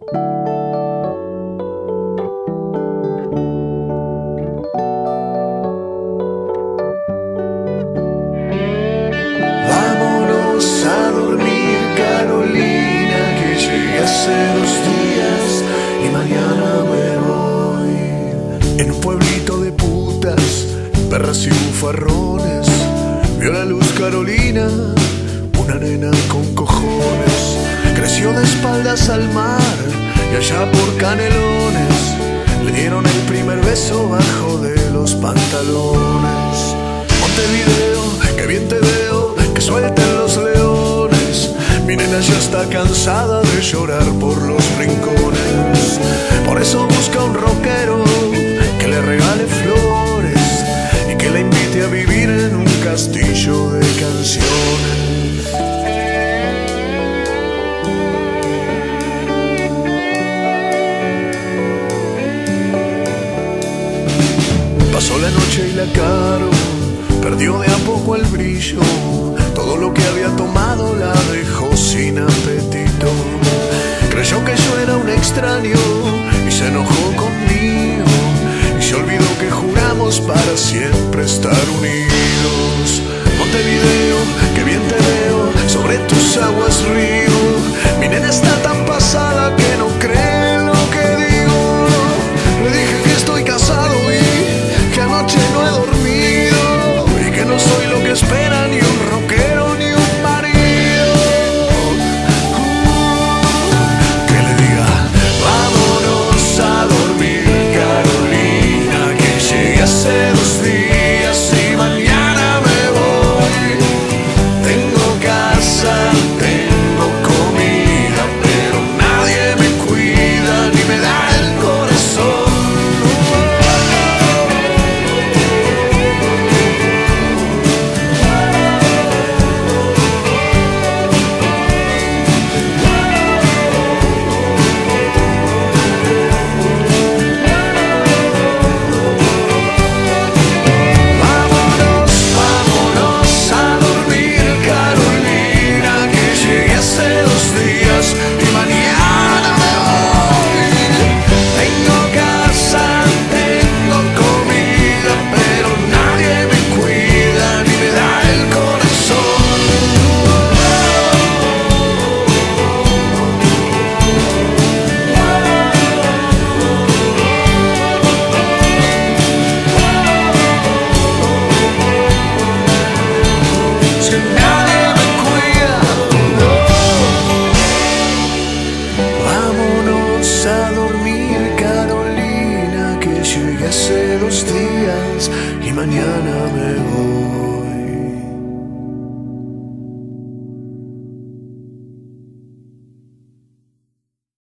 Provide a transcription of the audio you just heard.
Vámonos a dormir, Carolina, que llegué hace 2 días y mañana me voy. En un pueblito de putas, perras y bufarrones, vio la luz Carolina, una nena con cojones. Creció de espaldas al mar y allá por Canelones le dieron el primer beso bajo de los pantalones. Montevideo, que bien te veo, que suelten los leones. Mi nena ya está cansada de llorar por los rincones. Por eso busca un rockero que le regale flores y que la invite a vivir en un castillo de canciones. Pasó la noche y la Caro perdió de a poco el brillo. Todo lo que había tomado la dejó sin apetito. Creyó que yo era un extraño y se enojó conmigo. Y se olvidó que juramos para siempre estar unidos. Montevideo, que bien te veo, sobre tus aguas río. Mi nena está tan pasada que no cree lo que digo. Le dije que estoy casado y que anoche no he dormido y que no soy lo que espera ni un rockero ni un marido. Que le diga, vámonos a dormir, Carolina, que llegué hace 2 días y mañana me voy. Tengo casa, tengo comida, pero nadie me cuida ni me da el corazón. Vámonos a dormir, Carolina, que llegué hace 2 días y mañana me voy. Tengo casa, tengo comida, pero nadie me cuida ni me da el corazón. Si nadie me cuida, no. Vámonos a dormir, Carolina, que llegué hace 2 días y mañana me voy.